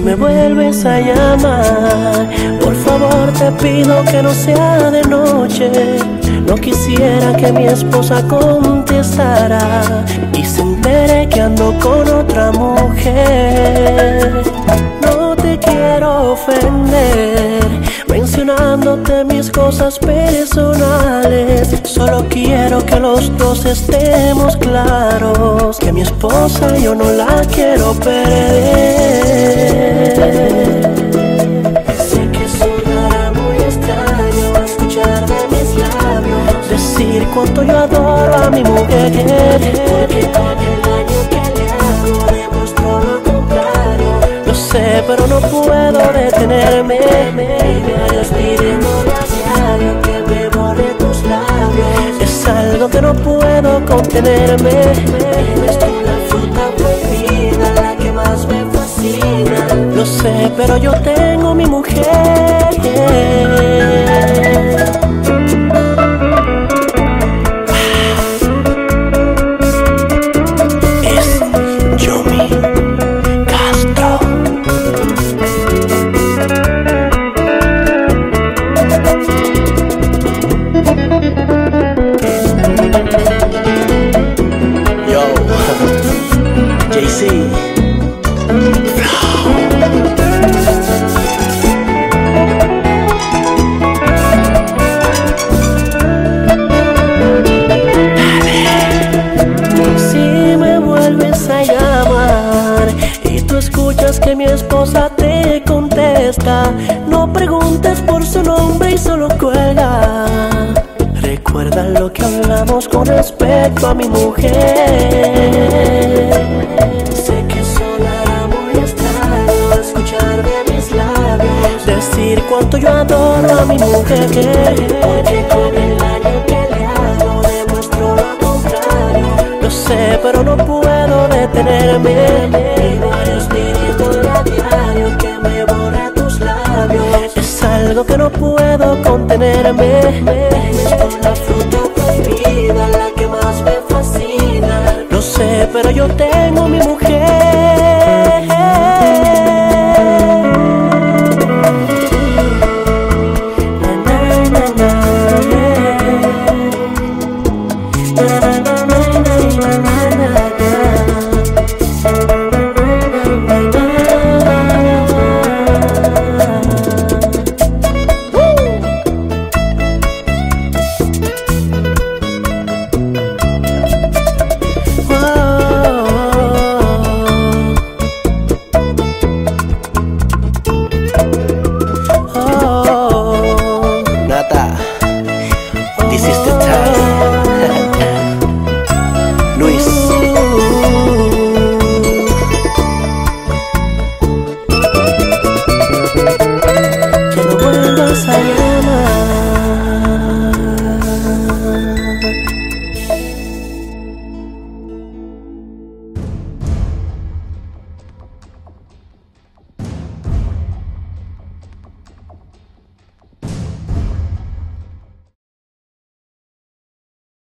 me vuelves a llamar, por favor te pido que no sea de noche. No quisiera que mi esposa contestara y se entere que ando con otra mujer. No te quiero ofender mencionándote mis cosas personales. Solo quiero que los dos estemos claros, que mi esposa yo no la quiero perder. Sé que sonará muy extraño escuchar de mis labios decir cuánto yo adoro a mi mujer, porque con el daño que le hago demuestro lo contrario. Lo sé, pero no puedo detenerme. Me pidiéndole a diario que me borre tus labios. Es algo que no puedo contenerme. Eres tú la fruta prohibida, la que más me fascina. Lo sé, pero yo tengo mi mujer. Que mi esposa te contesta, no preguntes por su nombre y solo cuelga. Recuerda lo que hablamos con respecto a mi mujer. Sé que sonará muy extraño escuchar de mis labios decir cuánto yo adoro a mi mujer, porque con el daño que le hago demuestro lo contrario. Lo sé, pero no puedo detenerme. Pidiéndole a diario que me borre tus labios. Es algo que no puedo contenerme. Eres tú la fruta